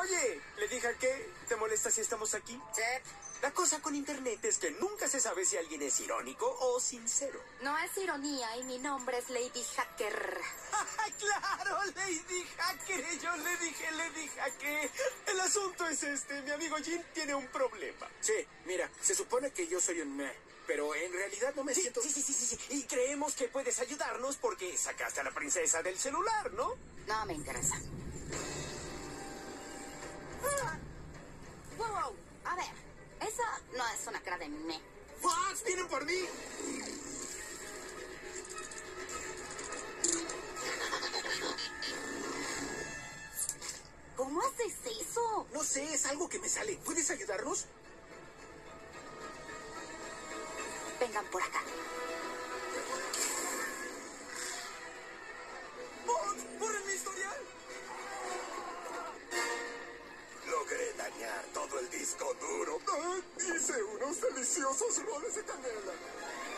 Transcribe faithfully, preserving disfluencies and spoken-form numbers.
Oye, ¿le dije a qué? ¿Te molesta si estamos aquí? Sí. La cosa con internet es que nunca se sabe si alguien es irónico o sincero. No es ironía y mi nombre es Lady Hacker. ¡Claro, Lady Hacker! Yo le dije Lady Hacker. El asunto es este, mi amigo Jim tiene un problema. Sí, mira, se supone que yo soy un meh, pero en realidad no me Sí, siento... sí, sí, sí, sí, sí. Y creemos que puedes ayudarnos porque sacaste a la princesa del celular, ¿no? No me interesa. Ah. Wow, wow. A ver, esa no es una cara de me. ¡Fox, vienen por mí! ¿Cómo haces eso? No sé, es algo que me sale. ¿Puedes ayudarnos? Vengan por acá. ¡Fox, ¡borren mi historial! Logré dañar todo el disco duro. Ah, hice unos deliciosos roles de canela.